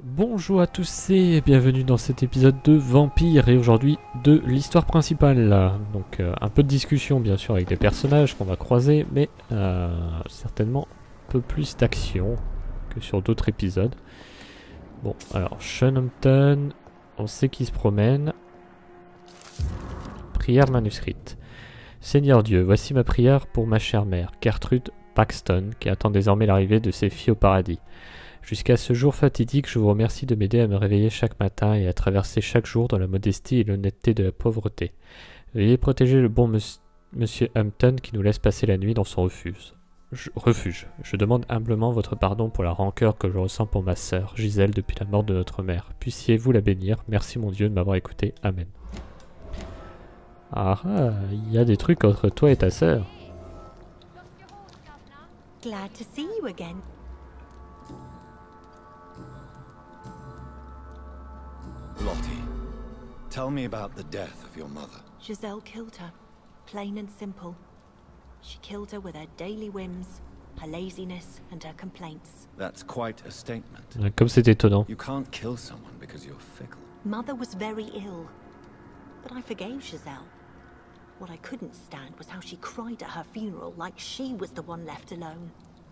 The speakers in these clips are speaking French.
Bonjour à tous et bienvenue dans cet épisode de Vampire et aujourd'hui de l'histoire principale. Donc un peu de discussion bien sûr avec les personnages qu'on va croiser, mais certainement un peu plus d'action que sur d'autres épisodes. Bon, alors Sean Hampton, on sait qu'il se promène. Prière manuscrite. Seigneur Dieu, voici ma prière pour ma chère mère, Gertrude Paxton, qui attend désormais l'arrivée de ses filles au paradis. Jusqu'à ce jour fatidique, je vous remercie de m'aider à me réveiller chaque matin et à traverser chaque jour dans la modestie et l'honnêteté de la pauvreté. Veuillez protéger le bon monsieur Hampton qui nous laisse passer la nuit dans son refuge. Je demande humblement votre pardon pour la rancœur que je ressens pour ma sœur, Gisèle, depuis la mort de notre mère. Puissiez-vous la bénir. Merci mon Dieu de m'avoir écouté. Amen. Ah, il y a des trucs entre toi et ta sœur. Glad to see you again. Lottie, tell me about the death of your mother. Giselle killed her, plain and simple. She killed her with her daily whims, her laziness and her complaints. That's quite a statement. Comme c'est étonnant. You can't kill someone because you're fickle. Mother was very ill, but I forgave Giselle. What I couldn't stand was how she cried at her funeral like she was the one left alone.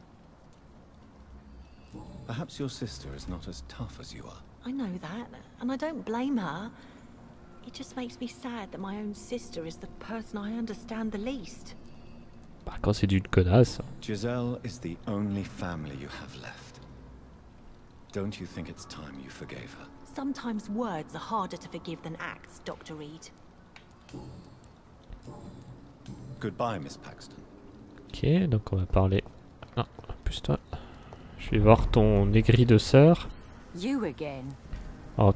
Perhaps your sister is not as tough as you are. I know that, and I don't blame her. It just makes me sad that my own sister is the person I understand the least. Bah, quand c'est d'une connasse. Giselle is the only family you have left. Don't you think it's time you forgave her? Sometimes words are harder to forgive than acts, Dr. Reed. Goodbye, Miss Paxton. Ok, donc on va parler... Non, plus toi. Je vais voir ton aigri de sœur. You again? Oh,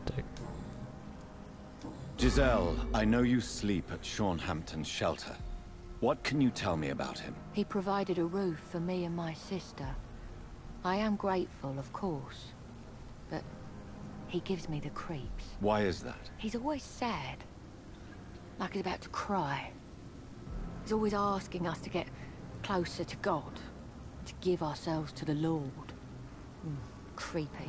Giselle, I know you sleep at Sean Hampton's shelter. What can you tell me about him? He provided a roof for me and my sister. I am grateful, of course. But he gives me the creeps. Why is that? He's always sad. Like he's about to cry. He's always asking us to get closer to God. To give ourselves to the Lord. Creepy.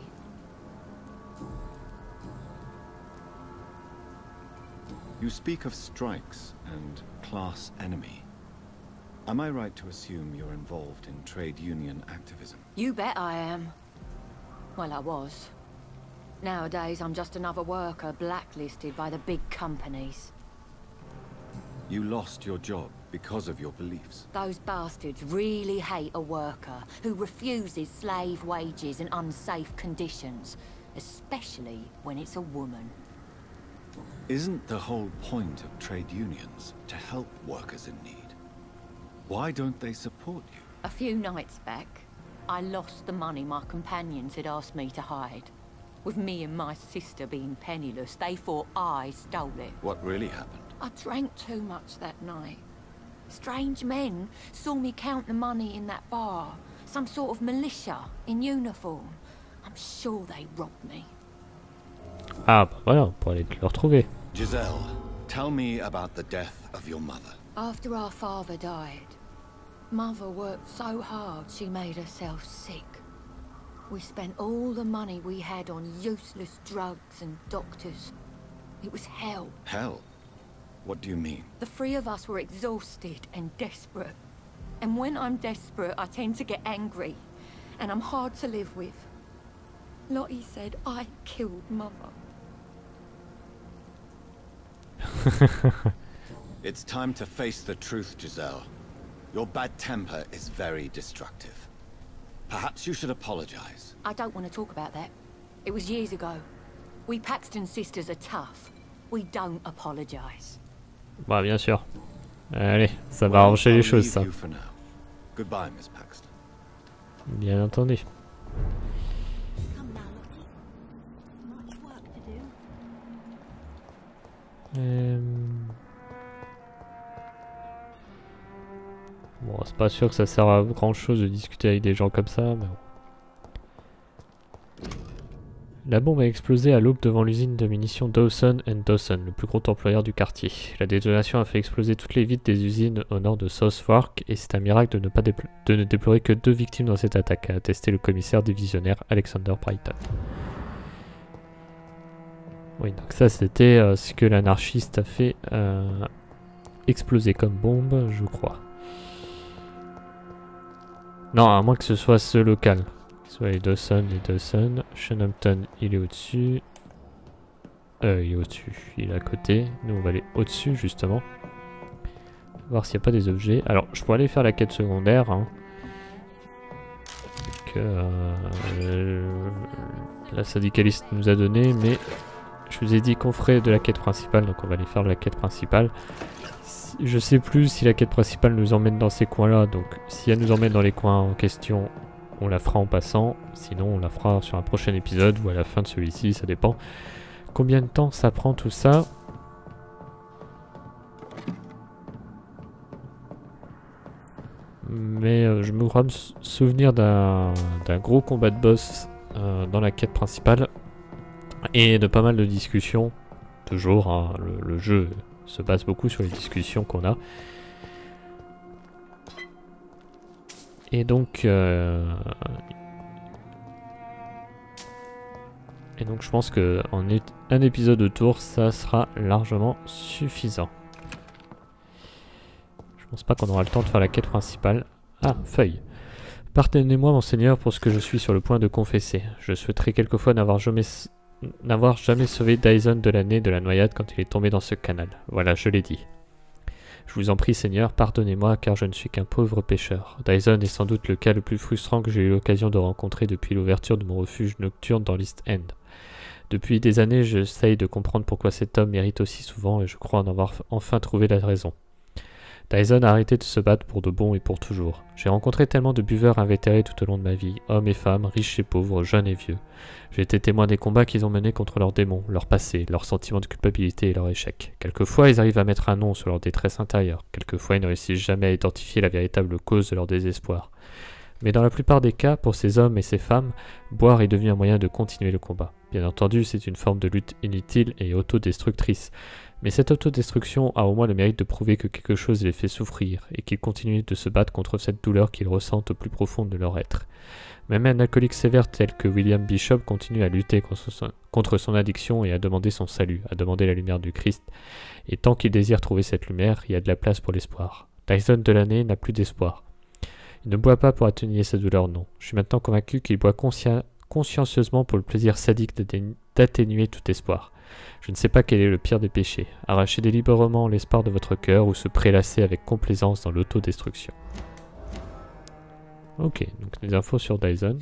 You speak of strikes and class enemy. Am I right to assume you're involved in trade union activism? You bet I am. Well, I was. Nowadays, I'm just another worker blacklisted by the big companies. You lost your job because of your beliefs. Those bastards really hate a worker who refuses slave wages and unsafe conditions, especially when it's a woman. Isn't the whole point of trade unions to help workers in need? Why don't they support you? A few nights back, I lost the money my companions had asked me to hide. With me and my sister being penniless, they thought I stole it. What really happened? I drank too much that night. Strange men saw me count the money in that bar. Some sort of militia in uniform. I'm sure they robbed me. ah, bah voilà, on pourrait aller le retrouver. Giselle, tell me about the death of your mother. After our father died, Mother worked so hard she made herself sick. We spent all the money we had on useless drugs and doctors. It was hell. Hell? What do you mean? The three of us were exhausted and desperate. And when I'm desperate, I tend to get angry. And I'm hard to live with. Lottie said I killed Mother. It's time to face the truth, Giselle. Your bad temper is very destructive. Perhaps you should apologize. I don't want to talk about that. It was years ago. We Paxton sisters are tough. We don't apologize. Bah bien sûr. Allez, ça va arranger les choses ça. Goodbye, Miss Paxton. Bien entendu. Come now, Lottie. Much work to do. Bon, c'est pas sûr que ça sert à grand chose de discuter avec des gens comme ça, mais bon. La bombe a explosé à l'aube devant l'usine de munitions Dawson & Dawson, le plus gros employeur du quartier. La détonation a fait exploser toutes les vitres des usines au nord de Southwark et c'est un miracle de ne déplorer que 2 victimes dans cette attaque, a attesté le commissaire divisionnaire Alexander Brighton. Oui, donc ça c'était ce que l'anarchiste a fait exploser comme bombe, je crois. Non, à moins que ce soit ce local. Que ce soit les Dawson. Shanhampton, il est au-dessus. Il est au-dessus, il est à côté. Nous, on va aller au-dessus, justement. Voir s'il n'y a pas des objets. Alors, je pourrais aller faire la quête secondaire. Hein. Que la syndicaliste nous a donné, mais je vous ai dit qu'on ferait de la quête principale, donc on va aller faire la quête principale. Je sais plus si la quête principale nous emmène dans ces coins-là, donc si elle nous emmène dans les coins en question, on la fera en passant. Sinon, on la fera sur un prochain épisode ou à la fin de celui-ci, ça dépend. Combien de temps ça prend tout ça ? Mais je me crois me souvenir d'un gros combat de boss dans la quête principale et de pas mal de discussions. Toujours, hein, le jeu se base beaucoup sur les discussions qu'on a. Et donc, je pense que en un épisode de tour, ça sera largement suffisant. Je pense pas qu'on aura le temps de faire la quête principale. Ah, feuille. Pardonnez-moi, monseigneur, pour ce que je suis sur le point de confesser. Je souhaiterais quelquefois n'avoir jamais sauvé Dyson de l'année de la noyade quand il est tombé dans ce canal. Voilà, je l'ai dit. Je vous en prie, Seigneur, pardonnez-moi, car je ne suis qu'un pauvre pêcheur. Dyson est sans doute le cas le plus frustrant que j'ai eu l'occasion de rencontrer depuis l'ouverture de mon refuge nocturne dans l'East End. Depuis des années, j'essaye de comprendre pourquoi cet homme mérite aussi souvent, et je crois en avoir enfin trouvé la raison. Dyson a arrêté de se battre pour de bon et pour toujours. J'ai rencontré tellement de buveurs invétérés tout au long de ma vie, hommes et femmes, riches et pauvres, jeunes et vieux. J'ai été témoin des combats qu'ils ont menés contre leurs démons, leur passé, leurs sentiments de culpabilité et leurs échecs. Quelquefois, ils arrivent à mettre un nom sur leur détresse intérieure. Quelquefois, ils ne réussissent jamais à identifier la véritable cause de leur désespoir. Mais dans la plupart des cas, pour ces hommes et ces femmes, boire est devenu un moyen de continuer le combat. Bien entendu, c'est une forme de lutte inutile et autodestructrice. Mais cette autodestruction a au moins le mérite de prouver que quelque chose les fait souffrir et qu'ils continuent de se battre contre cette douleur qu'ils ressentent au plus profond de leur être. Même un alcoolique sévère tel que William Bishop continue à lutter contre son addiction et à demander son salut, à demander la lumière du Christ. Et tant qu'il désire trouver cette lumière, il y a de la place pour l'espoir. Dyson Delaney n'a plus d'espoir. Il ne boit pas pour atténuer sa douleur, non. Je suis maintenant convaincu qu'il boit consciencieusement pour le plaisir sadique d'atténuer tout espoir. Je ne sais pas quel est le pire des péchés, arracher délibérément l'espoir de votre cœur ou se prélasser avec complaisance dans l'autodestruction. Ok, donc des infos sur Dyson.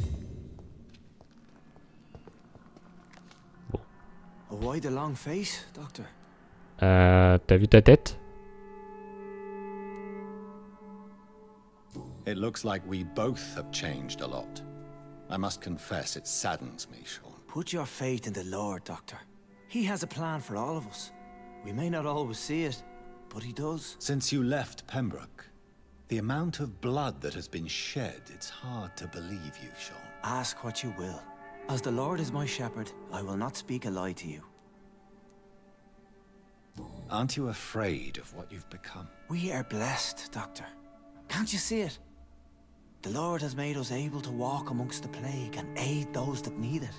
Bon. Why the long face, Doctor? T'as vu ta tête? It looks like we both have changed a lot. I must confess, it saddens me, Sean. Put your faith in the Lord, Doctor. He has a plan for all of us. We may not always see it, but he does. Since you left Pembroke, the amount of blood that has been shed, it's hard to believe you, Sean. Ask what you will. As the Lord is my shepherd, I will not speak a lie to you. Aren't you afraid of what you've become? We are blessed, Doctor. Can't you see it? The Lord has made us able to walk amongst the plague and aid those that need it.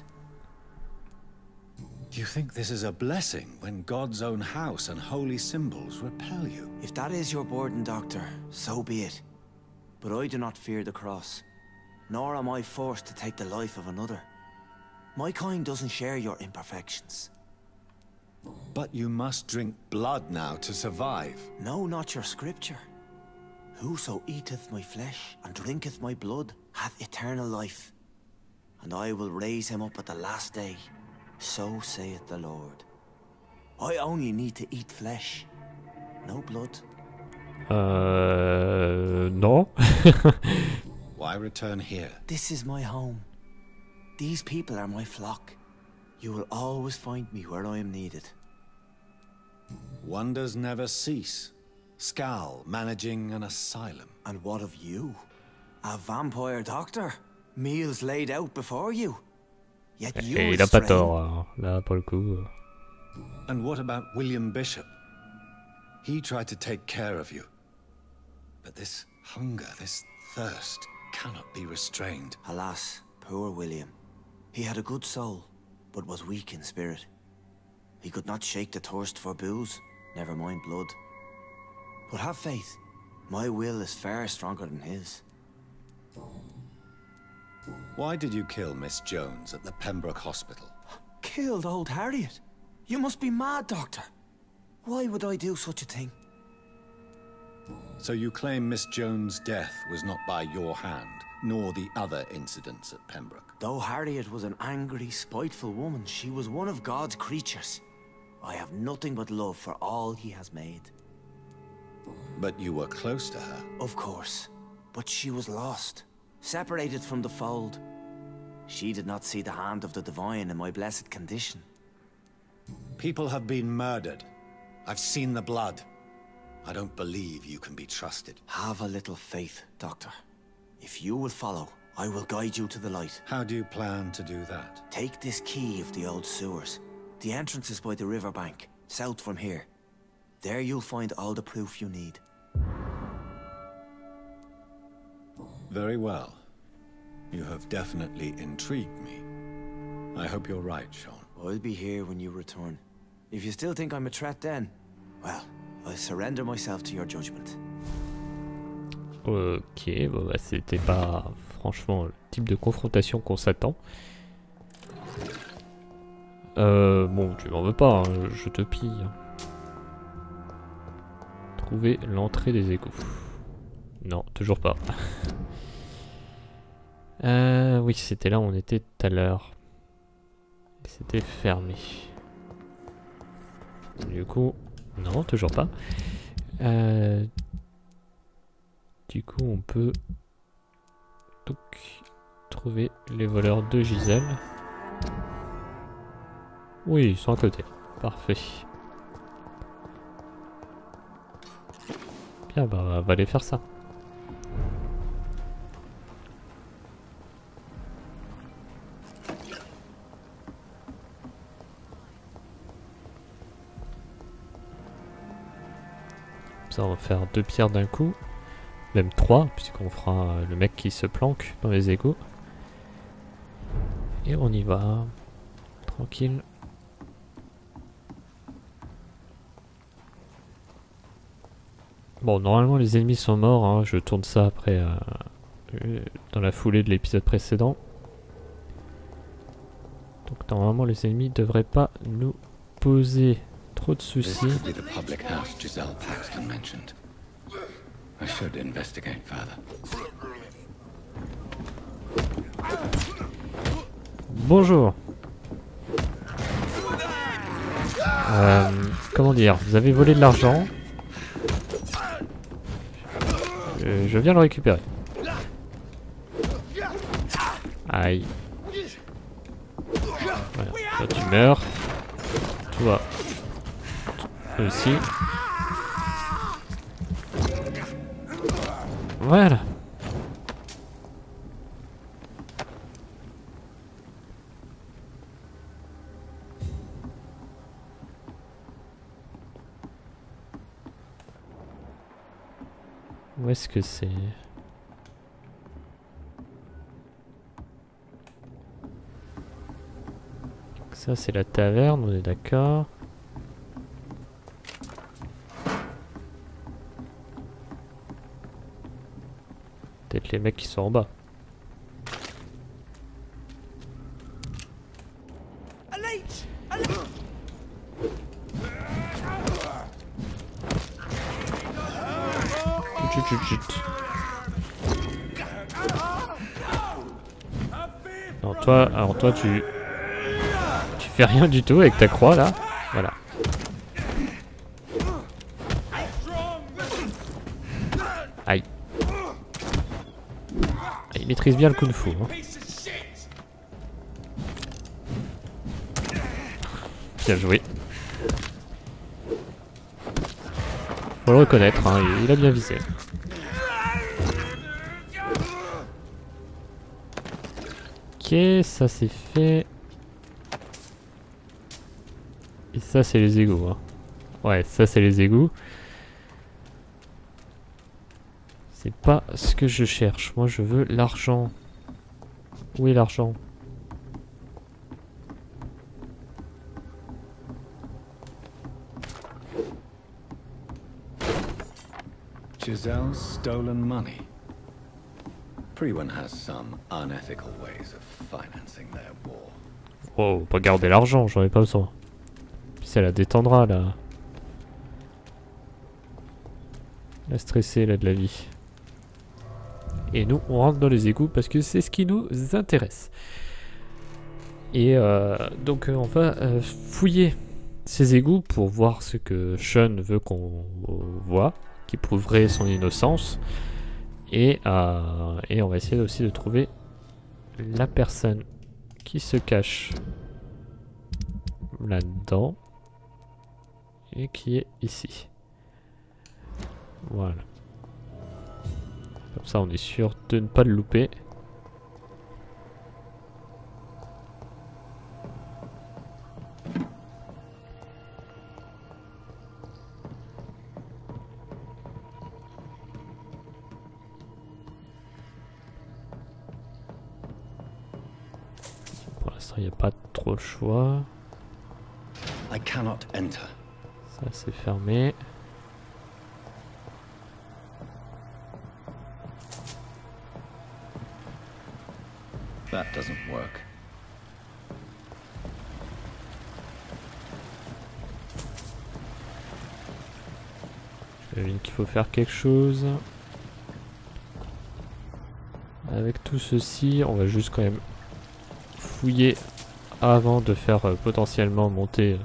Do you think this is a blessing when God's own house and holy symbols repel you? If that is your burden, Doctor, so be it. But I do not fear the cross, nor am I forced to take the life of another. My kind doesn't share your imperfections. But you must drink blood now to survive. No, not your scripture. Whoso eateth my flesh and drinketh my blood hath eternal life, and I will raise him up at the last day. So saith the Lord. I only need to eat flesh, no blood. Non. Why return here? This is my home. These people are my flock. You will always find me where I am needed. Wonders never cease. Skal managing an asylum. And what of you? A vampire doctor? Meals laid out before you? Yet you Et il a pas tort, hein. Là pour le coup. And what about William Bishop? He tried to take care of you. But this hunger, this thirst, cannot be restrained. Alas, poor William. He had a good soul, but was weak in spirit. He could not shake the thirst for booze, never mind blood. But have faith, my will is far stronger than his. Why did you kill Miss Jones at the Pembroke Hospital? Killed old Harriet? You must be mad, Doctor. Why would I do such a thing? So you claim Miss Jones' death was not by your hand, nor the other incidents at Pembroke? Though Harriet was an angry, spiteful woman, she was one of God's creatures. I have nothing but love for all he has made. But you were close to her. Of course. But she was lost, separated from the fold. She did not see the hand of the divine in my blessed condition. People have been murdered. I've seen the blood. I don't believe you can be trusted. Have a little faith, Doctor. If you will follow, I will guide you to the light. How do you plan to do that? Take this key of the old sewers. The entrance is by the riverbank, south from here. There you'll find all the proof you need. Very well. You have definitely intrigued me. I hope you're right, Sean. I'll be here when you return. If you still think I'm a threat then, well, I surrender myself to your judgment. Ok, bon bah c'était pas franchement le type de confrontation qu'on s'attend. Bon, tu m'en veux pas, hein, je te pille. Trouver l'entrée des égouts. Non, toujours pas. Oui, c'était là où on était tout à l'heure. C'était fermé. Du coup, non, toujours pas. Du coup, on peut donc trouver les voleurs de Giselle. Oui, ils sont à côté. Parfait. Bien, bah, on va aller faire ça. Ça, on va faire 2 pierres d'un coup. Même 3, puisqu'on fera le mec qui se planque dans les égouts. Et on y va. Tranquille. Bon, normalement les ennemis sont morts, hein. Je tourne ça après dans la foulée de l'épisode précédent. Donc normalement les ennemis devraient pas nous poser trop de soucis. Bonjour. Comment dire, vous avez volé de l'argent. Je viens le récupérer. Aïe. Voilà. Toi tu meurs. Toi aussi. Voilà. Où est-ce que c'est? Ça c'est la taverne, on est d'accord. Peut-être les mecs qui sont en bas. Chut. Non, toi, alors toi tu fais rien du tout avec ta croix là. Voilà. Aïe. Il maîtrise bien le kung-fu. Hein. Bien joué. Faut le reconnaître, hein, il a bien visé. Ok, ça c'est fait. Et ça c'est les égouts. Hein. Ouais, ça c'est les égouts. C'est pas ce que je cherche. Moi je veux l'argent. Où est l'argent? Giselle's stolen money. Priwen has some unethical ways of financing their war. Oh, pas garder l'argent, j'en ai pas besoin. Puis ça la détendra là. La stresser là de la vie. Et nous, on rentre dans les égouts parce que c'est ce qui nous intéresse. Et donc on va fouiller ces égouts pour voir ce que Sean veut qu'on voit, qui prouverait son innocence. Et on va essayer aussi de trouver la personne qui se cache là-dedans et qui est ici. Voilà. Comme ça on est sûr de ne pas le louper. Pour l'instant il n'y a pas trop le choix. I cannot enter. Ça c'est fermé. That doesn't work. J'imagine qu'il faut faire quelque chose. Avec tout ceci, on va juste quand même fouiller avant de faire potentiellement monter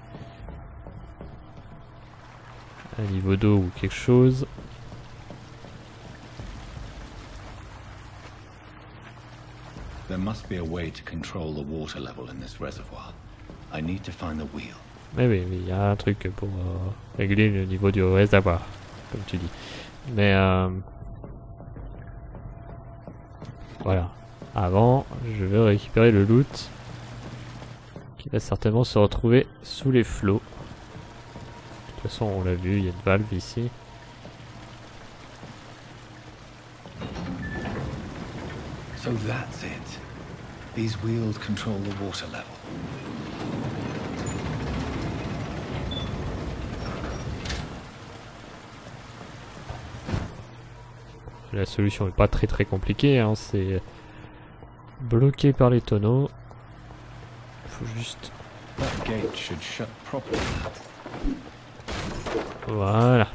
un niveau d'eau ou quelque chose. There must be a way to control the water level in this reservoir. I need to find the wheel. Mais oui, il y a un truc pour régler le niveau du réservoir, comme tu dis. Mais voilà. Avant, je vais récupérer le loot qui va certainement se retrouver sous les flots. De toute façon, on l'a vu, il y a une valve ici. So that's it. These wheels control the water level. La solution n'est pas très compliquée, hein, c'est bloqué par les tonneaux. Il faut juste... That gate should shut properly. Voilà.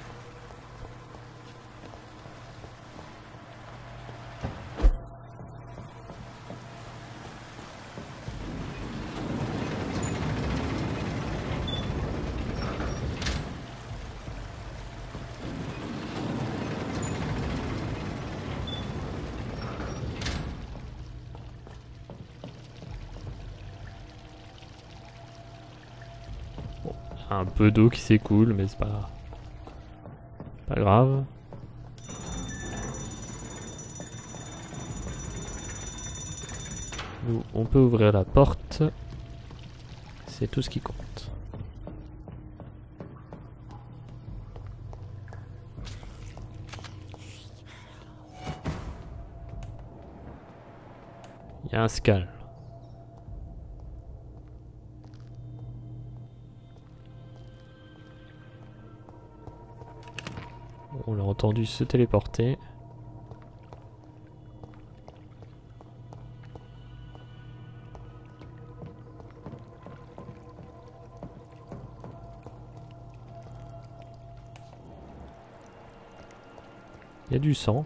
Un peu d'eau qui s'écoule, mais c'est pas grave. Nous, on peut ouvrir la porte. C'est tout ce qui compte. Il y a un scal. On l'a entendu se téléporter. Il y a du sang.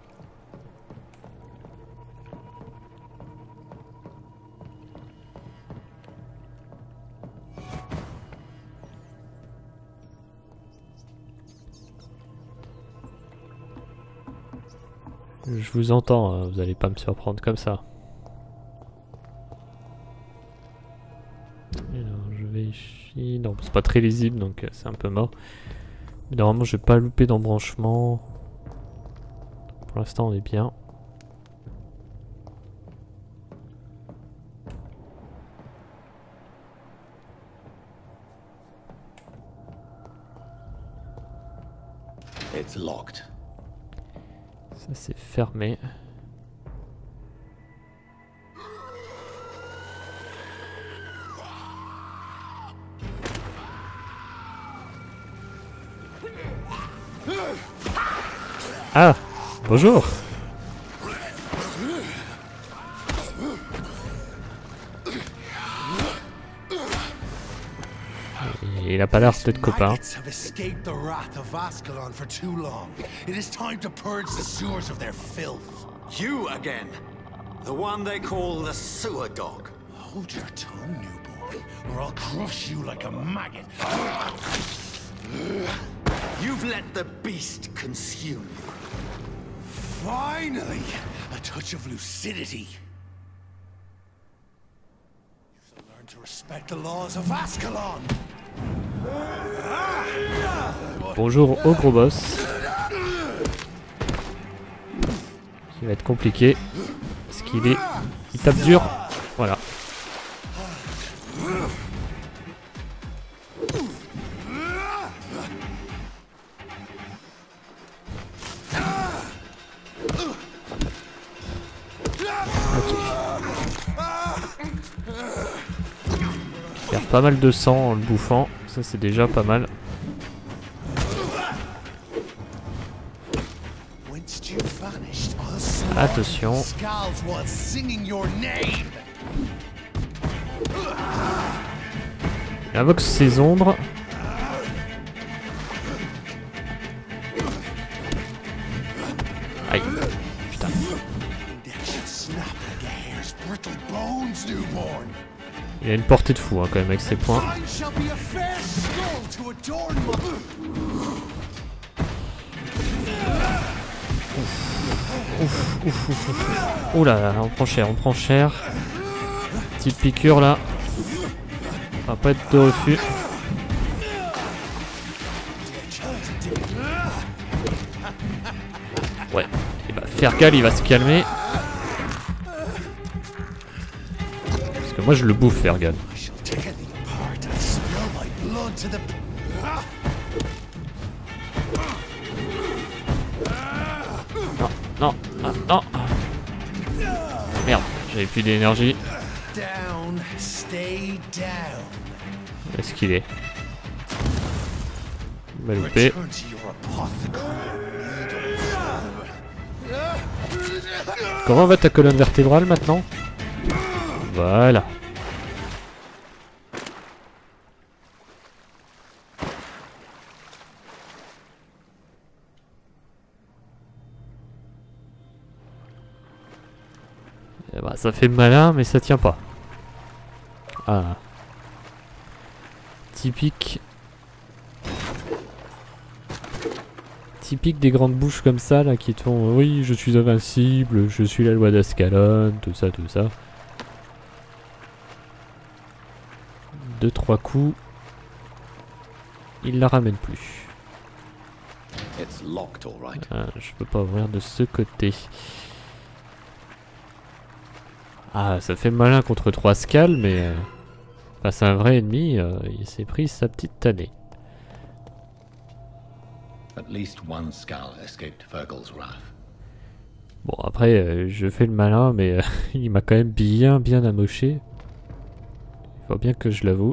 Je vous entends, hein, vous allez pas me surprendre comme ça. Alors je vais ici. Non, c'est pas très lisible donc c'est un peu mort. Mais normalement je vais pas louper d'embranchement. Pour l'instant on est bien. It's locked. Ça c'est fermé. Ah, bonjour. Et il a pas l'air d'être copain. Have escaped the wrath of Ascalon for too long. It is time to purge the sewers of their filth. You again! The one they call the sewer dog. Hold your tongue, newborn, or I'll crush you like a maggot. You've let the beast consume you. Finally, a touch of lucidity. You shall learn to respect the laws of Ascalon. Bonjour au gros boss. Qui va être compliqué. Parce qu'il est... Il tape dur. Voilà. Il perd pas mal de sang en le bouffant. Ça c'est déjà pas mal. Attention. Il invoque ses ombres. Aïe. Putain. Il a une portée de fou hein, quand même avec ses points. Ouf, ouf, ouf, ouf. Ouh là là, on prend cher, on prend cher. Petite piqûre là. Ça va pas être de refus. Ouais, et bah Fergal il va se calmer. Parce que moi je le bouffe Fergal. Non, non, non. Merde, j'avais plus d'énergie. Où est-ce qu'il est? Il m'a loupé. Comment va ta colonne vertébrale maintenant? Voilà. Eh bah, ça fait malin, mais ça tient pas. Ah. Typique. Typique des grandes bouches comme ça, là, qui te font oui, je suis invincible, je suis la loi d'Ascalon, tout ça, tout ça. 2-3 coups. Il la ramène plus. Ah, je peux pas ouvrir de ce côté. Ah, ça fait malin contre 3 scales, mais face à un vrai ennemi, il s'est pris sa petite tannée. Bon, après, je fais le malin, mais il m'a quand même bien amoché. Il faut bien que je l'avoue.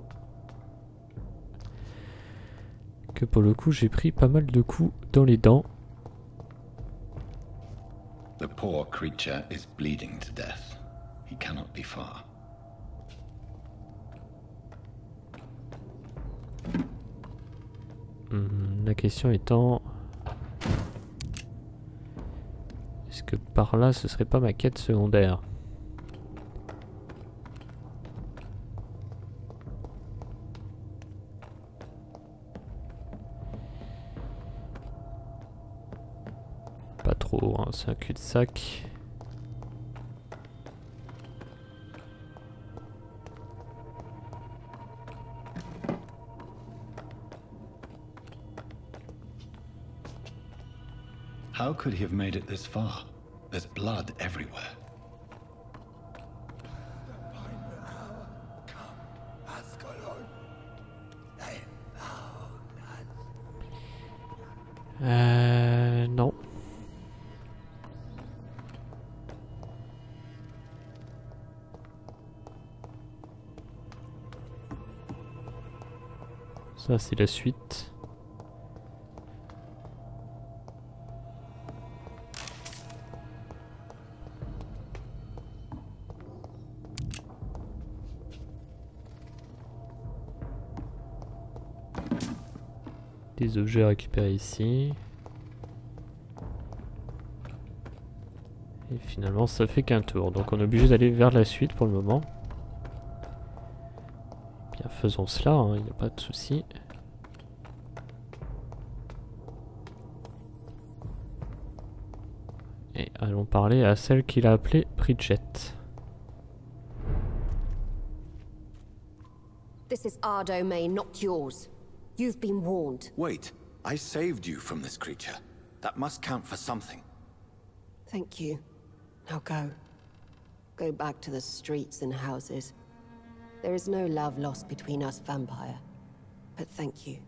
Que pour le coup, j'ai pris pas mal de coups dans les dents. The poor creature is bleeding to death. He cannot be far. La question étant... Est-ce que par là, ce serait pas ma quête secondaire? Pas trop, hein, c'est un cul-de-sac. How could he have made it this far? There's blood everywhere. Non. Ça, c'est la suite. des objets à récupérer ici. Et finalement ça fait qu'un tour, donc on est obligé d'aller vers la suite pour le moment. Bien, faisons cela, hein, il n'y a pas de souci. Et allons parler à celle qu'il a appelée Bridget. This is our domain, not yours. You've been warned. Wait, I saved you from this creature. That must count for something. Thank you. Now go. Go back to the streets and houses. There is no love lost between us, vampire. But thank you.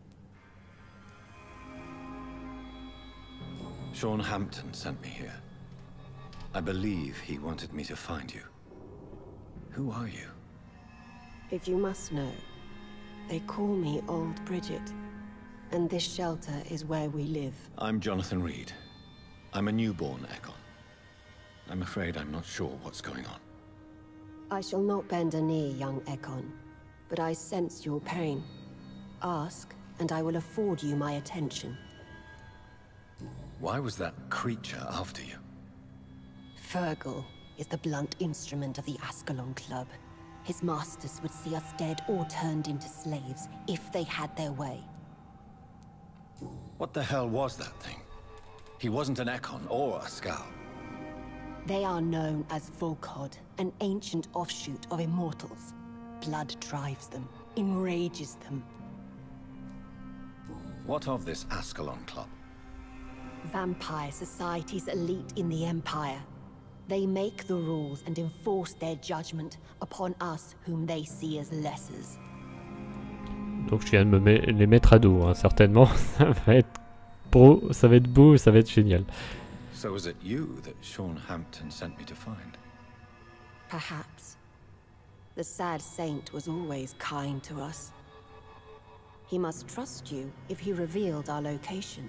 Sean Hampton sent me here. I believe he wanted me to find you. Who are you? If you must know, they call me Old Bridget. And this shelter is where we live. I'm Jonathan Reed. I'm a newborn Ekon. I'm afraid I'm not sure what's going on. I shall not bend a knee, young Ekon, but I sense your pain. Ask, and I will afford you my attention. Why was that creature after you? Fergal is the blunt instrument of the Ascalon Club. His masters would see us dead or turned into slaves if they had their way. What the hell was that thing? He wasn't an Ekon or a Skal. They are known as Volkod, an ancient offshoot of immortals. Blood drives them, enrages them. What of this Ascalon Club? Vampire Society's elite in the Empire. They make the rules and enforce their judgment upon us whom they see as lessers. Donc je viens de les mettre à dos, hein. Certainement ça va être beau, ça va être génial. So was it you that Sean Hampton sent me to find? Perhaps. The sad saint was always kind to us. He must trust you if he revealed our location.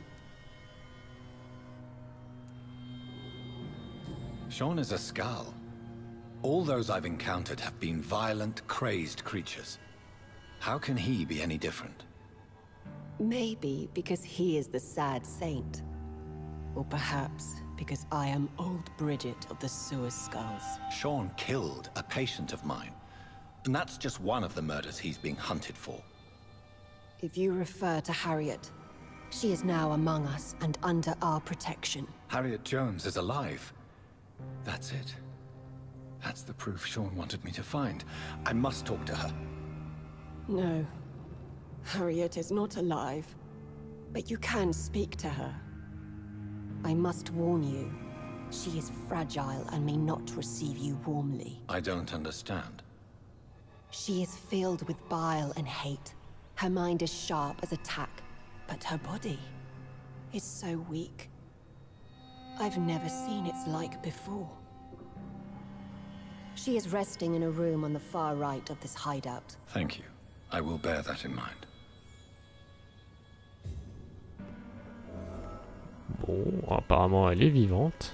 Sean is a Skal. All those I've encountered have been violent, crazed creatures. How can he be any different? Maybe because he is the sad saint. Or perhaps because I am Old Bridget of the Sewer Skulls. Sean killed a patient of mine. And that's just one of the murders he's being hunted for. If you refer to Harriet, she is now among us and under our protection. Harriet Jones is alive. That's it. That's the proof Sean wanted me to find. I must talk to her. No. Harriet is not alive. But you can speak to her. I must warn you. She is fragile and may not receive you warmly. I don't understand. She is filled with bile and hate. Her mind is sharp as a tack, but her body is so weak. I've never seen its like before. She is resting in a room on the far right of this hideout. Thank you. I will bear that in mind. Bon, apparemment elle est vivante.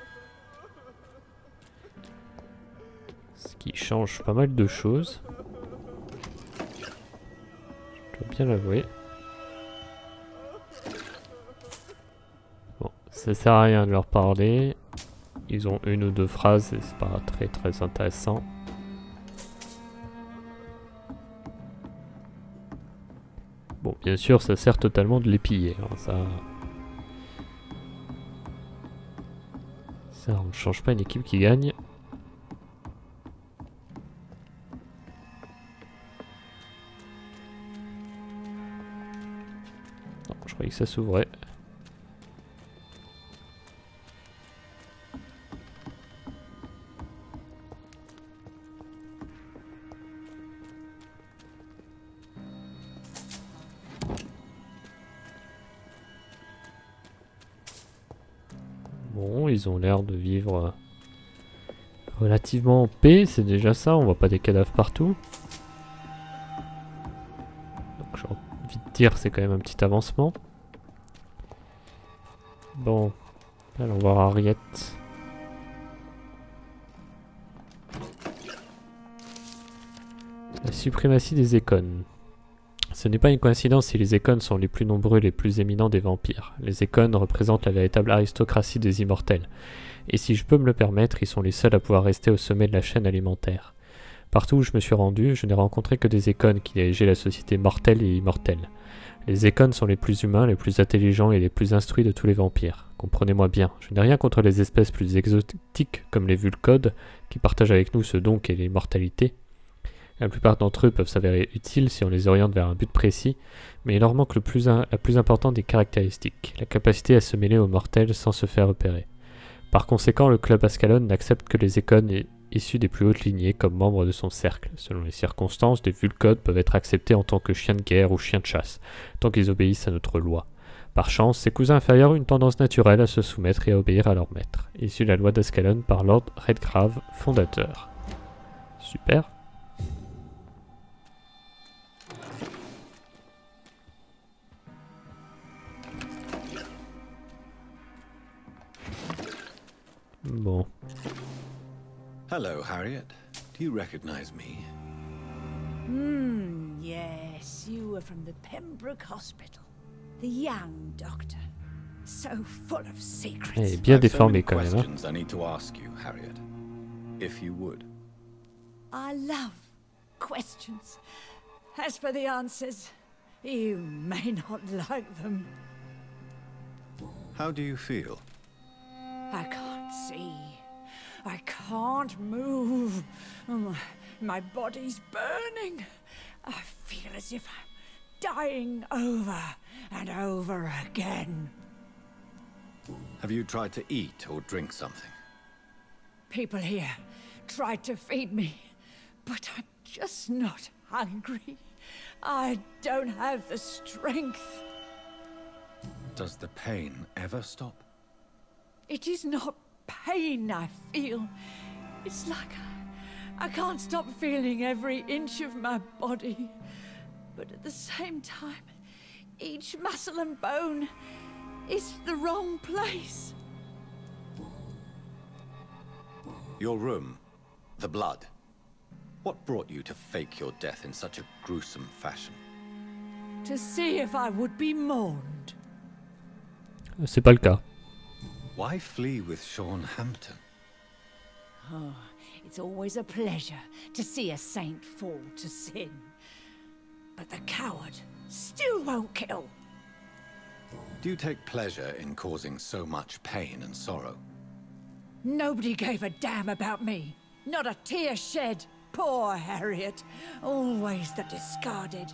Ce qui change pas mal de choses. Je dois bien l'avouer. Bon, ça sert à rien de leur parler. Ils ont une ou deux phrases et c'est pas très intéressant. Bon, bien sûr, ça sert totalement de les piller. Hein, ça, on ne change pas une équipe qui gagne. Non, je croyais que ça s'ouvrait. Bon, ils ont l'air de vivre relativement en paix, c'est déjà ça, on voit pas des cadavres partout. Donc j'ai envie de dire c'est quand même un petit avancement. Bon, allons voir Harriet. La suprématie des Ekon. Ce n'est pas une coïncidence si les Ekon sont les plus nombreux et les plus éminents des vampires. Les Ekon représentent la véritable aristocratie des immortels. Et si je peux me le permettre, ils sont les seuls à pouvoir rester au sommet de la chaîne alimentaire. Partout où je me suis rendu, je n'ai rencontré que des Ekon qui dirigeaient la société mortelle et immortelle. Les Ekon sont les plus humains, les plus intelligents et les plus instruits de tous les vampires. Comprenez-moi bien, je n'ai rien contre les espèces plus exotiques comme les Vulcodes, qui partagent avec nous ce don qu'est l'immortalité. La plupart d'entre eux peuvent s'avérer utiles si on les oriente vers un but précis, mais il leur manque la plus importante des caractéristiques, la capacité à se mêler aux mortels sans se faire repérer. Par conséquent, le club Ascalon n'accepte que les Ekon issus des plus hautes lignées comme membres de son cercle. Selon les circonstances, des Vulcodes peuvent être acceptés en tant que chiens de guerre ou chiens de chasse, tant qu'ils obéissent à notre loi. Par chance, ses cousins inférieurs ont une tendance naturelle à se soumettre et à obéir à leur maître, issu de la loi d'Ascalon par Lord Redgrave, fondateur. Super. Bon. Hello, Harriet. Do you recognize me? Yes, you were from the Pembroke Hospital. The young doctor. So full of secrets. Elle est bien déformée quand même. Questions I need to ask you, Harriet. If you would. I love questions. As for the answers, you may not like them. How do you feel? I can't see. I can't move. My body's burning. I feel as if I'm dying over and over again. Have you tried to eat or drink something? People here tried to feed me, but I'm just not hungry. I don't have the strength. Does the pain ever stop? It is not pain I feel. It's like I can't stop feeling every inch of my body. But at the same time, each muscle and bone is the wrong place. Your room, the blood. What brought you to fake your death in such a gruesome fashion? To see if I would be mourned. C'est pas le cas. Why flee with Sean Hampton? Oh, it's always a pleasure to see a saint fall to sin. But the coward still won't kill. Do you take pleasure in causing so much pain and sorrow? Nobody gave a damn about me. Not a tear shed. Poor Harriet. Always the discarded.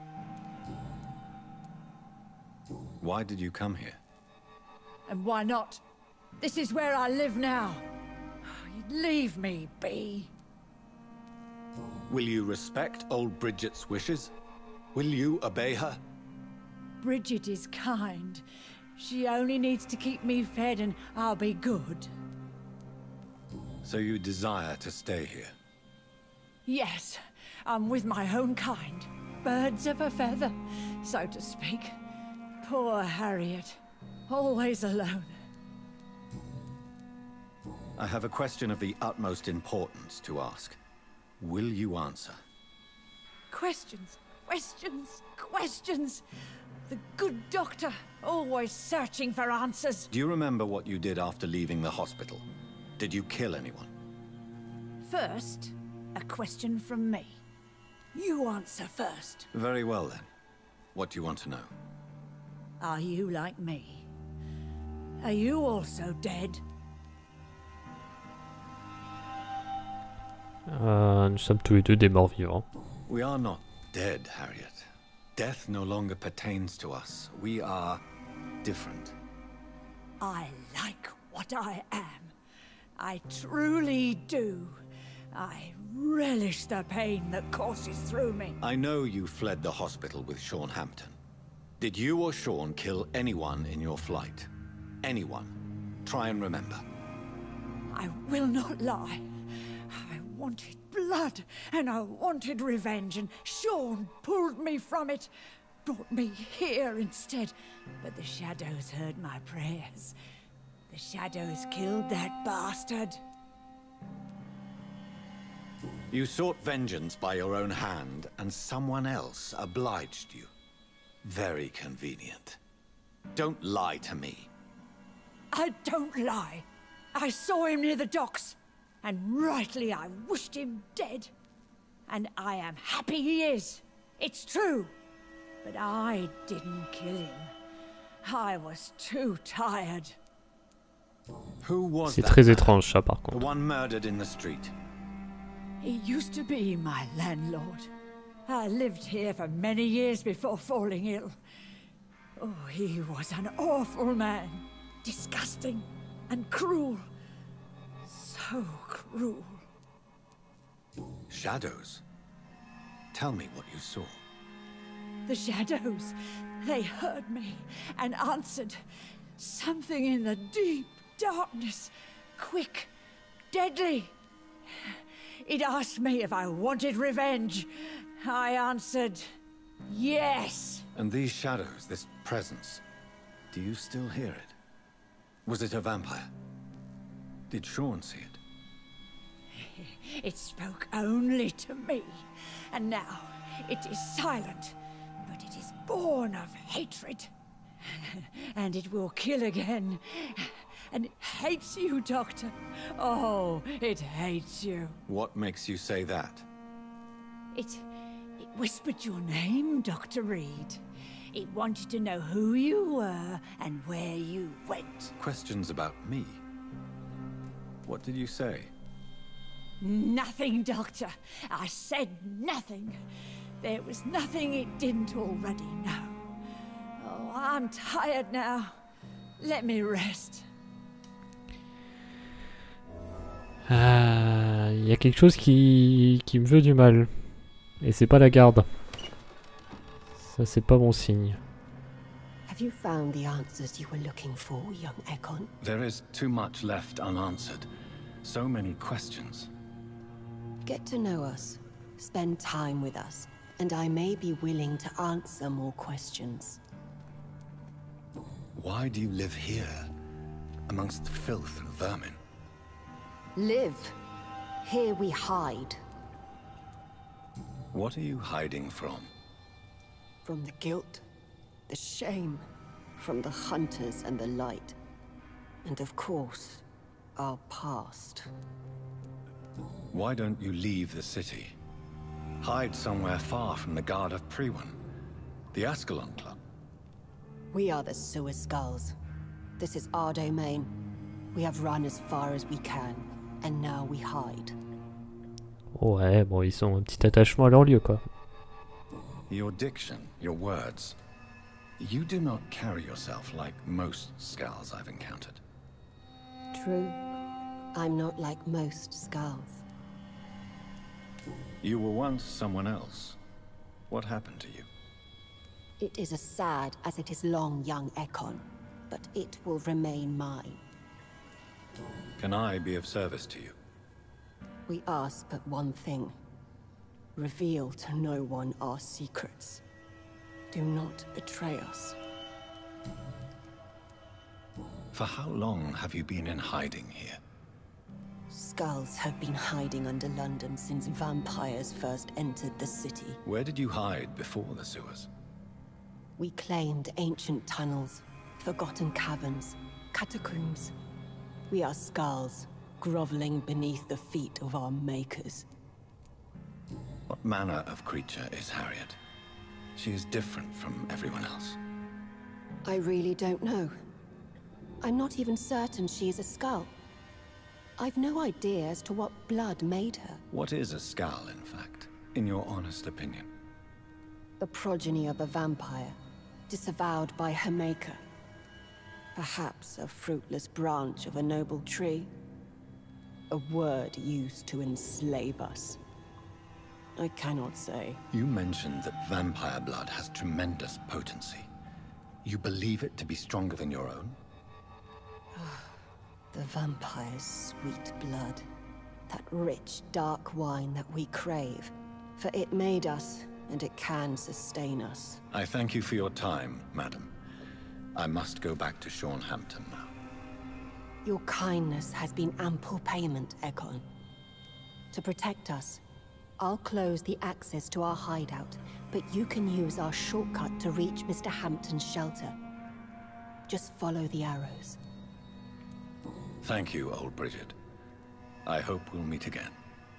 Why did you come here? And why not? This is where I live now. Leave me be. Will you respect old Bridget's wishes? Will you obey her? Bridget is kind. She only needs to keep me fed and I'll be good. So you desire to stay here? Yes, I'm with my own kind. Birds of a feather, so to speak. Poor Harriet. Always alone. I have a question of the utmost importance to ask. Will you answer? Questions, questions, questions. The good doctor, always searching for answers. Do you remember what you did after leaving the hospital? Did you kill anyone? First, a question from me. You answer first. Very well then. What do you want to know? Are you like me? Are you also dead? Nous sommes tous les deux des morts vivants. We are not dead, Harriet. Death no longer pertains to us. We are different. I like what I am. I truly do. I relish the pain that courses through me. I know you fled the hospital with Sean Hampton. Did you or Sean kill anyone in your flight? Anyone? Try and remember. I will not lie. I wanted blood, and I wanted revenge, and Sean pulled me from it, brought me here instead. But the shadows heard my prayers. The shadows killed that bastard. You sought vengeance by your own hand, and someone else obliged you. Very convenient. Don't lie to me. I don't lie. I saw him near the docks, and rightly I wished him dead. And I am happy he is. It's true. But I didn't kill him. I was too tired. Who was C'est that très man? étrange ça par The contre. one murdered in the street. He used to be my landlord. I lived here for many years before falling ill. Oh, he was an awful man. Disgusting and cruel. So cruel. Shadows. Tell me what you saw. The shadows, they heard me and answered. Something in the deep darkness. Quick, deadly. It asked me if I wanted revenge. I answered, yes. And these shadows, this presence, do you still hear it? Was it a vampire? Did Sean see it? It spoke only to me, and now it is silent, but it is born of hatred. And it will kill again. And it hates you, Doctor. Oh, it hates you. What makes you say that? It whispered your name, Dr. Reed. It wanted to know who you were and where you went. Questions about me? What did you say? Nothing, Doctor. I said nothing. There was nothing it didn't already know. Oh, I'm tired now. Let me rest. Il y a quelque chose qui me veut du mal. Et c'est pas la garde. Ça c'est pas bon signe. Have you found the answers you were looking for, young Ekon? There is too much left unanswered. So many questions. Get to know us, spend time with us, and I may be willing to answer more questions. Why do you live here, amongst filth and vermin? Live. Here we hide. What are you hiding from? From the guilt, the shame, from the hunters and the light. And of course, our past. Why don't you leave the city? Hide somewhere far from the Guard of Priwen, the Ascalon Club. We are the Sewer Skulls. This is our domain. We have run as far as we can, and now we hide. Ouais, bon, ils ont un petit attachement à leur lieu, quoi. Your diction, your words. You do not carry yourself like most Skulls I've encountered. True. I'm not like most Skulls. You were once someone else. What happened to you? It is as sad as it is long, young Ekon, but it will remain mine. Can I be of service to you? We ask but one thing. Reveal to no one our secrets. Do not betray us. For how long have you been in hiding here? Skulls have been hiding under London since vampires first entered the city. Where did you hide before the sewers? We claimed ancient tunnels, forgotten caverns, catacombs. We are skulls, groveling beneath the feet of our makers. What manner of creature is Harriet? She is different from everyone else. I really don't know. I'm not even certain she is a skull. I've no idea as to what blood made her. What is a skull, in fact, in your honest opinion? The progeny of a vampire, disavowed by her maker. Perhaps a fruitless branch of a noble tree. A word used to enslave us. I cannot say. You mentioned that vampire blood has tremendous potency. You believe it to be stronger than your own? The vampire's sweet blood. That rich, dark wine that we crave. For it made us, and it can sustain us. I thank you for your time, madam. I must go back to Shornhampton now. Your kindness has been ample payment, Ekon. To protect us, I'll close the access to our hideout, but you can use our shortcut to reach Mr. Hampton's shelter. Just follow the arrows. Thank you, old Bridget. I hope we'll meet again.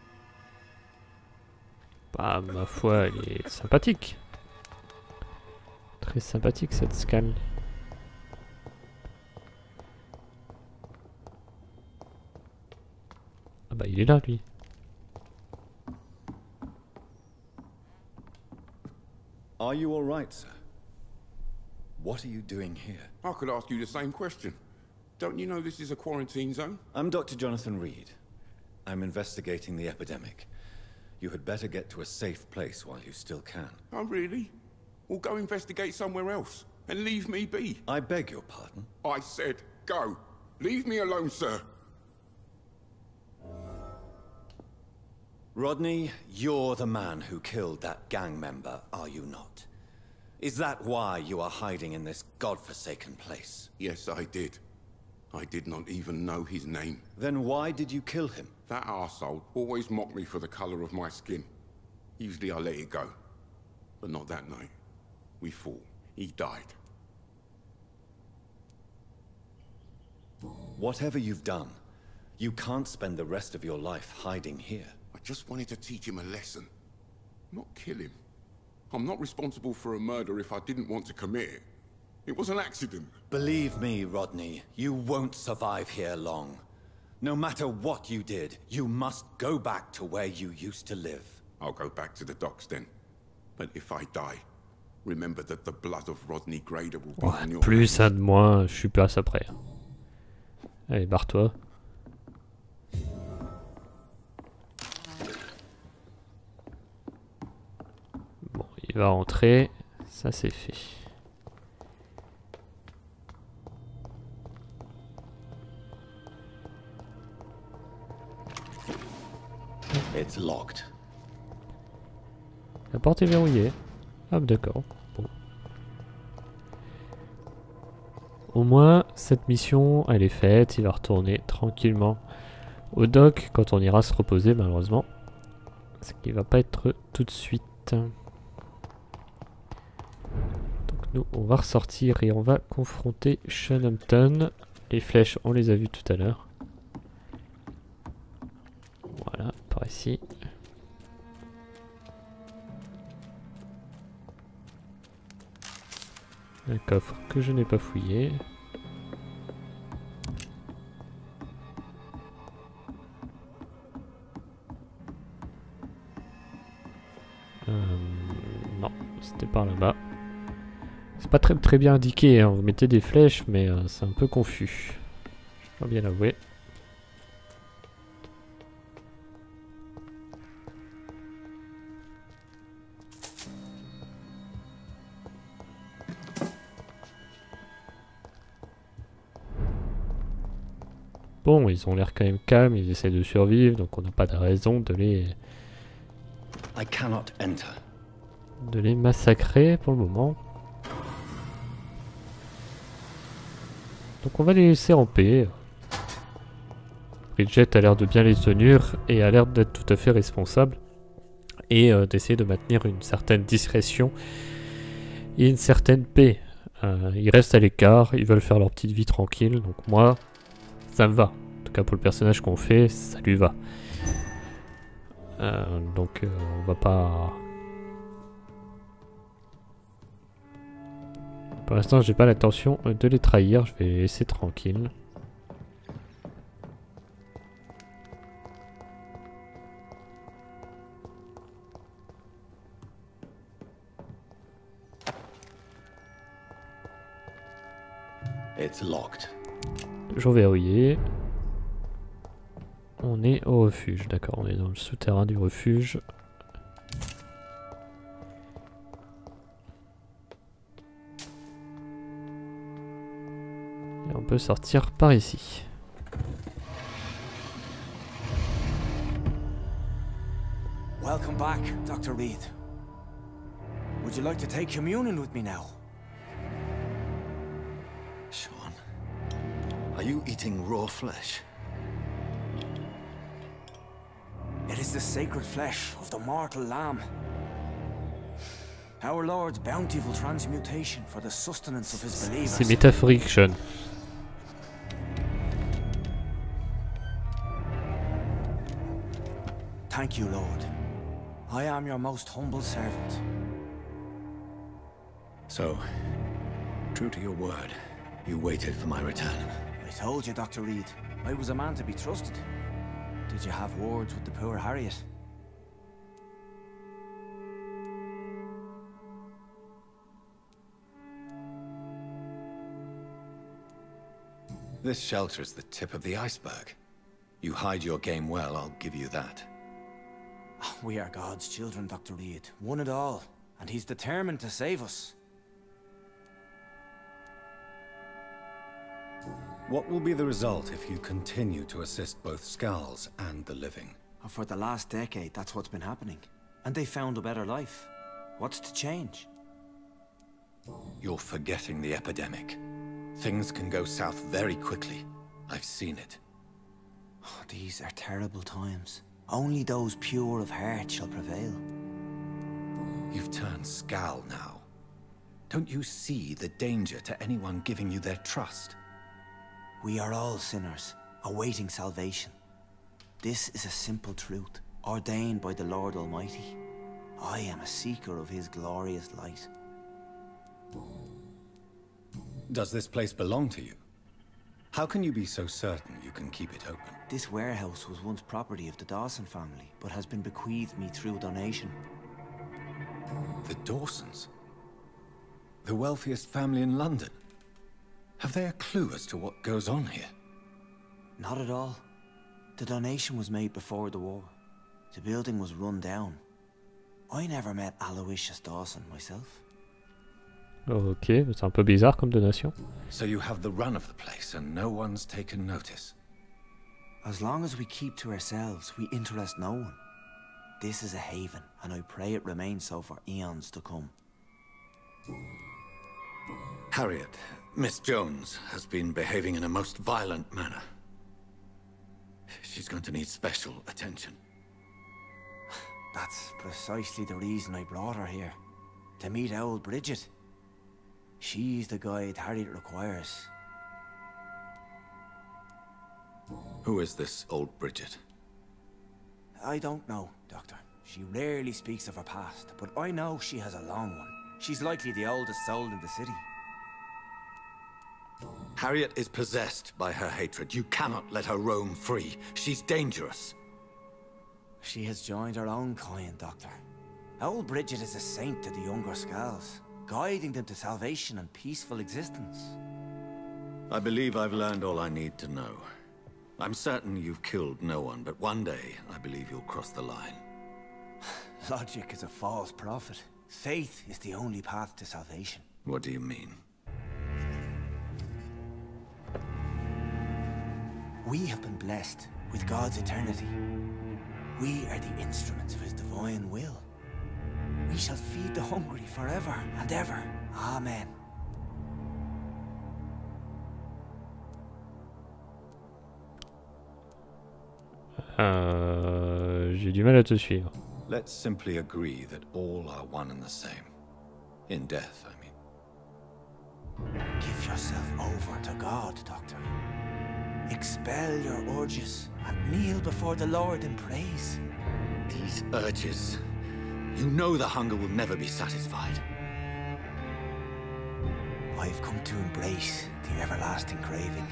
Bah, ma foi, elle est sympathique. Très sympathique cette scan. Ah bah il est là lui. Are you all right, sir? What are you doing here? I could ask you the same question. Don't you know this is a quarantine zone? I'm Dr. Jonathan Reed. I'm investigating the epidemic. You had better get to a safe place while you still can. Oh, really? Well, go investigate somewhere else and leave me be. I beg your pardon? I said go. Leave me alone, sir. Rodney, you're the man who killed that gang member, are you not? Is that why you are hiding in this godforsaken place? Yes, I did. I did not even know his name. Then why did you kill him? That arsehole always mocked me for the color of my skin. Usually I let it go. But not that night. We fought. He died. Whatever you've done, you can't spend the rest of your life hiding here. I just wanted to teach him a lesson. Not kill him. I'm not responsible for a murder if I didn't want to commit it. It was an accident. Believe me, Rodney, you won't survive here long. No matter what you did, you must go back to where you used to live. I'll go back to the docks then. But if I die, remember that the blood of Rodney Grader will be on your Plus ça de moins, je suis plus à ça près. Allez, barre-toi. Bon, il va rentrer. Ça c'est fait. It's locked. La porte est verrouillée. Hop, d'accord. Bon. Au moins, cette mission, elle est faite. Il va retourner tranquillement au dock quand on ira se reposer, malheureusement. Ce qui va pas être tout de suite. Donc nous, on va ressortir et on va confronter Sean Hampton. Les flèches, on les a vues tout à l'heure. Voilà, par ici. Un coffre que je n'ai pas fouillé. Non, c'était par là-bas. C'est pas très bien indiqué, hein. Vous mettez des flèches, mais c'est un peu confus. Je dois bien l'avouer. Bon, ils ont l'air quand même calmes, ils essaient de survivre, donc on n'a pas de raison de les massacrer pour le moment. Donc on va les laisser en paix. Bridget a l'air de bien les tenir et a l'air d'être tout à fait responsable et d'essayer de maintenir une certaine discrétion et une certaine paix. Ils restent à l'écart, ils veulent faire leur petite vie tranquille, donc moi, ça me va. En tout cas pour le personnage qu'on fait, ça lui va. Donc on va pas... Pour l'instant, j'ai pas l'intention de les trahir, je vais les laisser tranquilles. It's locked. Toujours verrouillé. On est au refuge, d'accord, on est dans le souterrain du refuge. Et on peut sortir par ici. Welcome back, Dr. Reed. Would you like to take communion with me now? Sean, are you eating raw flesh? It is the sacred flesh of the mortal lamb. Our Lord's bountiful transmutation for the sustenance of his believers. C'est métaphorique, Sean. Thank you, Lord. I am your most humble servant. So, true to your word, you waited for my return. I told you, Dr. Reed, I was a man to be trusted. Did you have words with the poor Harriet? This shelter is the tip of the iceberg. You hide your game well, I'll give you that. We are God's children, Dr. Reed. One and all. And he's determined to save us. What will be the result if you continue to assist both Skulls and the living? For the last decade, that's what's been happening. And they found a better life. What's to change? You're forgetting the epidemic. Things can go south very quickly. I've seen it. Oh, these are terrible times. Only those pure of heart shall prevail. You've turned Skal now. Don't you see the danger to anyone giving you their trust? We are all sinners, awaiting salvation. This is a simple truth, ordained by the Lord Almighty. I am a seeker of his glorious light. Does this place belong to you? How can you be so certain you can keep it open? This warehouse was once property of the Dawson family, but has been bequeathed me through donation. The Dawsons? The wealthiest family in London? Have they a clue as to what goes on here? Not at all. The donation was made before the war. The building was run down. I never met Aloysius Dawson myself. Ok, c'est un peu bizarre comme donation. So you have the run of the place and no one's taken notice? As long as we keep to ourselves, we interest no one. This is a haven, and I pray it remains so for eons to come. Harriet, Miss Jones has been behaving in a most violent manner. She's going to need special attention. That's precisely the reason I brought her here. To meet old Bridget. She's the guide Harriet requires. Who is this old Bridget? I don't know, Doctor. She rarely speaks of her past, but I know she has a long one. She's likely the oldest soul in the city. Harriet is possessed by her hatred. You cannot let her roam free. She's dangerous. She has joined her own kind, Doctor. Old Bridget is a saint to the younger Skulls, guiding them to salvation and peaceful existence. I believe I've learned all I need to know. I'm certain you've killed no one, but one day I believe you'll cross the line. Logic is a false prophet. Faith is the only path to salvation. What do you mean? We have been blessed with God's eternity. We are the instruments of his divine will. We shall feed the hungry forever and ever. Amen. J'ai du mal à te suivre. Let's simply agree that all are one and the same. In death, I mean. Give yourself over to God, Doctor. Expel your urges and kneel before the Lord in praise. These urges. You know the hunger will never be satisfied. I've come to embrace the everlasting craving.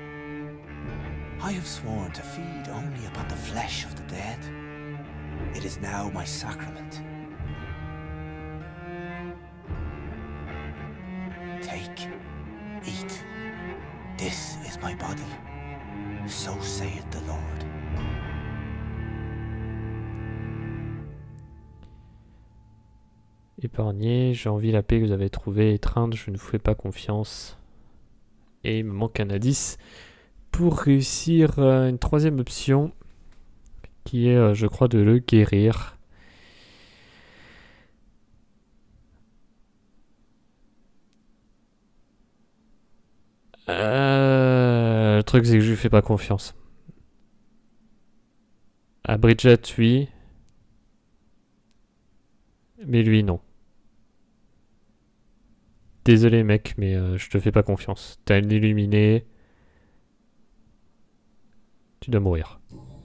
I have sworn to feed only upon the flesh of the dead. It is now my sacrament. Take, eat. This is my body. So saith the Lord. Épargné, j'ai envie la paix que vous avez trouvée étreinte, je ne vous fais pas confiance. Et il me manque un indice pour réussir une troisième option qui est, je crois, de le guérir. Le truc, c'est que je lui fais pas confiance. À Bridget, oui. Mais lui, non. Désolé, mec, mais je te fais pas confiance. T'as un illuminé. Tu dois mourir.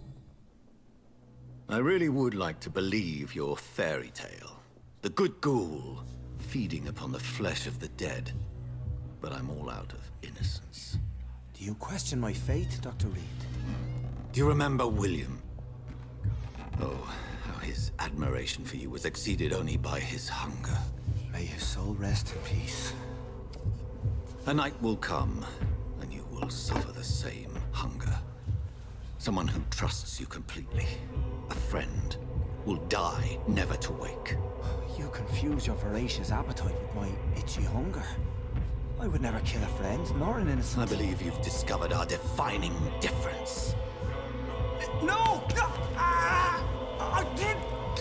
I really would like to believe your fairy tale. The good ghoul feeding upon the flesh of the dead. But I'm all out of innocence. Do you question my faith, Dr. Reed? Do you remember William? Oh, how his admiration for you was exceeded only by his hunger. May his soul rest in peace. A night will come, and you will suffer the same hunger. Someone who trusts you completely, a friend, will die never to wake. You confuse your voracious appetite with my itchy hunger. I would never kill a friend, nor an innocent. I believe you've discovered our defining difference. No! I did.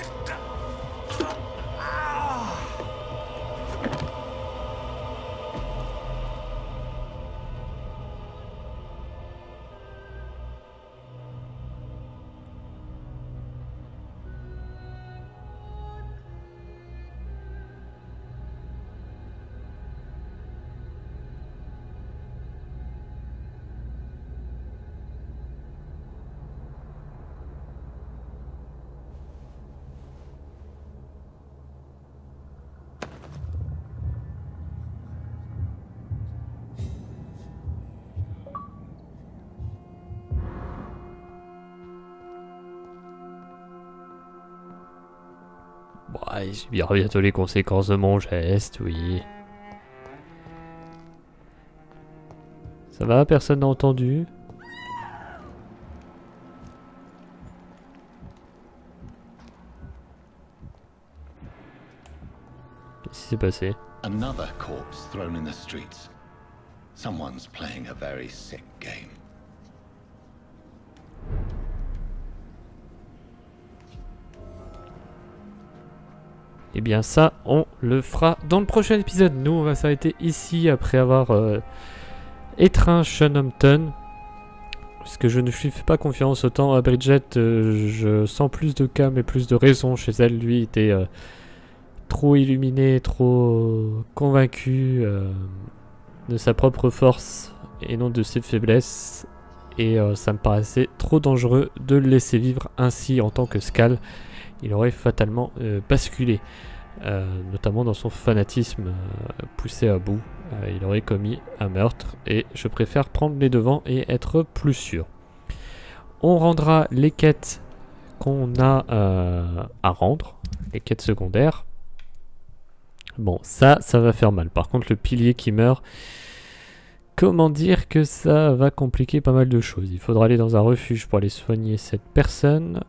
Bon, il subira bientôt les conséquences de mon geste, oui. Ça va, personne n'a entendu? Qu'est-ce qui s'est passé? Another corpse thrown in the streets. Someone's playing a very sick game. Eh bien ça, on le fera dans le prochain épisode. Nous, on va s'arrêter ici après avoir étreint Sean Hampton. Parce que je ne lui fais pas confiance. Autant à Bridget, je sens plus de calme et plus de raison chez elle. Lui était trop illuminé, trop convaincu de sa propre force et non de ses faiblesses. Et ça me paraissait trop dangereux de le laisser vivre ainsi en tant que Skal. Il aurait fatalement basculé, notamment dans son fanatisme poussé à bout. Il aurait commis un meurtre et je préfère prendre les devants et être plus sûr. On rendra les quêtes qu'on a à rendre, les quêtes secondaires. Bon, ça va faire mal. Par contre, le pilier qui meurt, comment dire que ça va compliquer pas mal de choses. Il faudra aller dans un refuge pour aller soigner cette personne.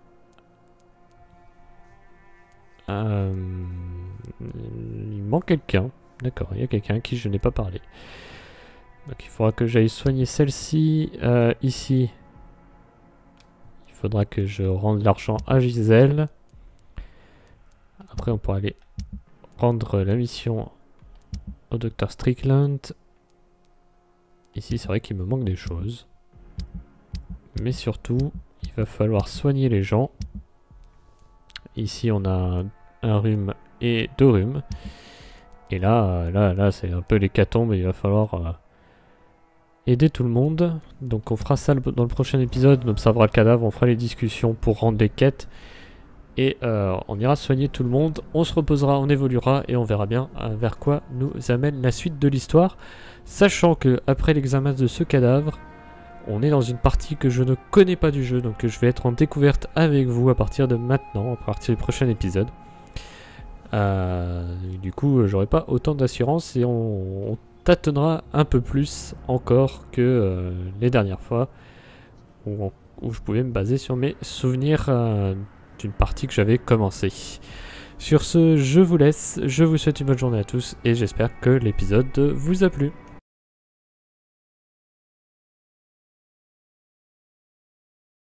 Il manque quelqu'un. D'accord, il y a quelqu'un à qui je n'ai pas parlé. Donc il faudra que j'aille soigner celle-ci. Ici, il faudra que je rende l'argent à Gisèle. Après, on pourra aller rendre la mission au Dr Strickland. Ici, c'est vrai qu'il me manque des choses. Mais surtout, il va falloir soigner les gens. Ici, on a un rhume et 2 rhumes. Et là, c'est un peu l'hécatombe. Il va falloir aider tout le monde. Donc, on fera ça dans le prochain épisode. On observera le cadavre, on fera les discussions pour rendre les quêtes. Et on ira soigner tout le monde. On se reposera, on évoluera et on verra bien vers quoi nous amène la suite de l'histoire. Sachant que après l'examen de ce cadavre, on est dans une partie que je ne connais pas du jeu, donc je vais être en découverte avec vous à partir de maintenant, à partir du prochain épisode. Du coup, j'aurai pas autant d'assurance et on tâtonnera un peu plus encore que les dernières fois, où je pouvais me baser sur mes souvenirs d'une partie que j'avais commencé. Sur ce, je vous laisse, je vous souhaite une bonne journée à tous et j'espère que l'épisode vous a plu.